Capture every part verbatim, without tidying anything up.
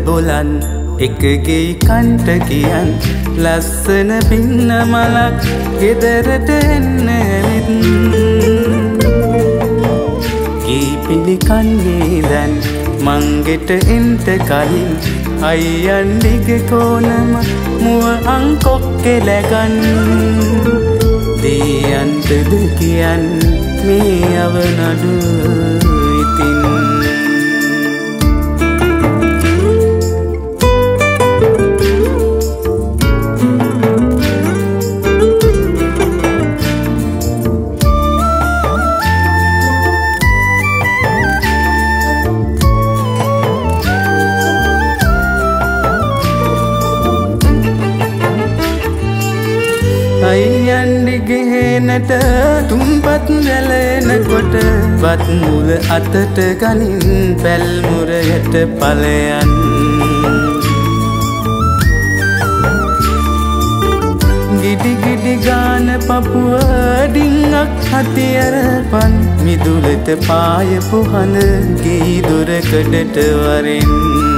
बोलन එකගේ කන්ට කියන් ලස්සන පින්න මලක් ගෙදරට එන්න ඇවිත් ගේ පිළිකන්නේ දැන් මංගෙට එන්ට කලින් අයියන් දිග කෝනම මුව අංකොක්කෙ ලැගන් දෙයන්ටද කියන් මේ අවනඩු ඉතින් අයියන්ඩිගෙහෙනට තුම්පත් වැලෙනකොට වත් මුල අතට ගනින් පැල්මුරයට පලයන් ගිඩි ගිඩි ගාන පපුුව ඩිංගක් හතියරපන් මිදුලට පායපු හඳ ගෙයි දොරකඩට වරෙන්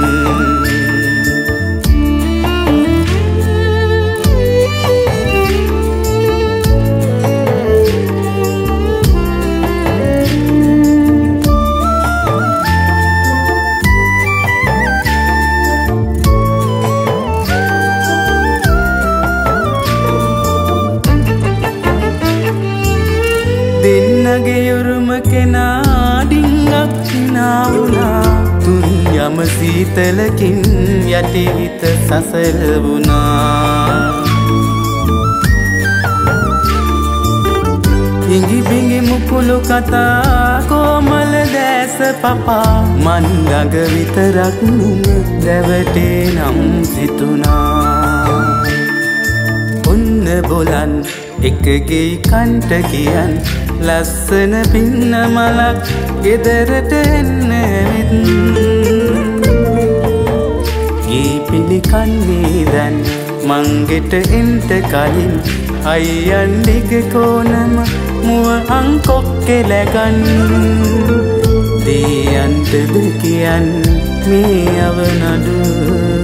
දෙන්නගේ යුරුම කෙනා ඩිංගක් සිනාවුනා තුන් යම සීතලකින් යටිහිත සසල වුණා ඉඟි බිඟි මුකුළු කතා කොමල දැස පපා මන්දග විතරක් නුම දැවටේ නම් සිතුනා ඔන්න බොලන් එකගේ කන්ට කියන් ලස්සන පින්න මලක් ගෙදරට එන්න ඇවිත් ගේ පිළිකන්නේ දැන් මංගෙට එන්ට කලින් අයියන් දිග කෝනම මුව අංකොක්කෙ ලැගන් දෙයන්ටද කියන් මේ අවනඩු